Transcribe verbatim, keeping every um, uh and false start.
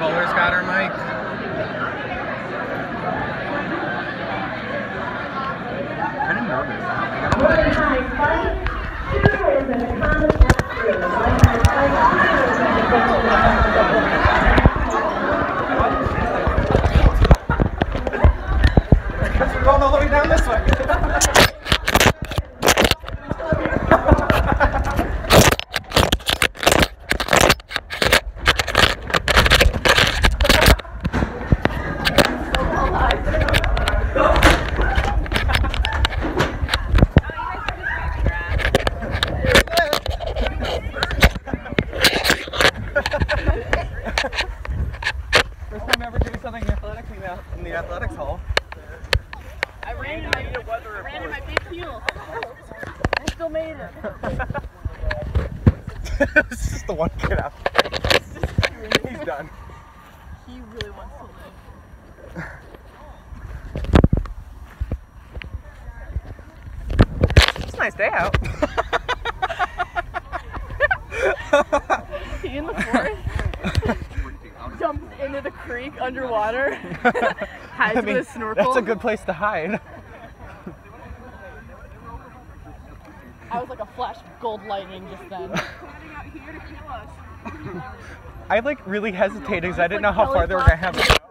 colors got her, Mike? I didn't know this. We're going all the way down this way. First time ever doing something athletic in the athletics hall. I ran in my, I ran in my big heel. I still made it. This is the one kid out. He's done. He really wants to live. It's a nice day out. He in the forest jumps into the creek underwater, hides I mean, with a snorkel. that's a good place to hide. I was like a flash of gold lightning just then. I like really hesitated because I didn't know like how Kelly far they were gonna have to go.